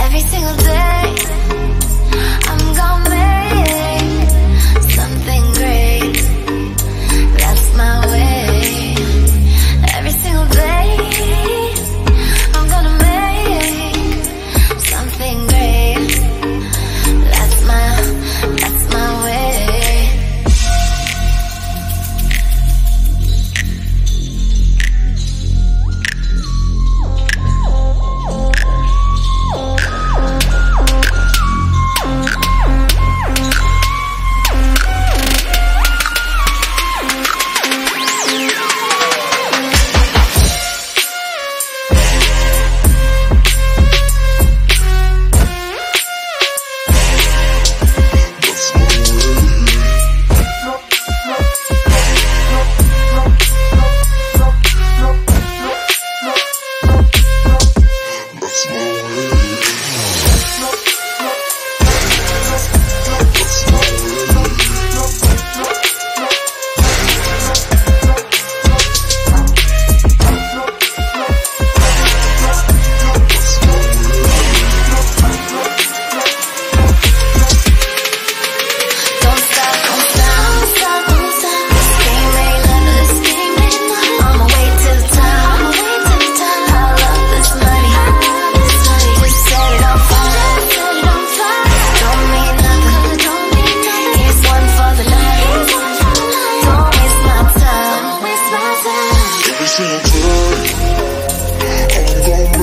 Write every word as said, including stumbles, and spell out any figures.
Every single day I'm gonna make something great. That's my way. Every single day I'm gonna make something great. That's my, that's my way. Every single day, I'm gonna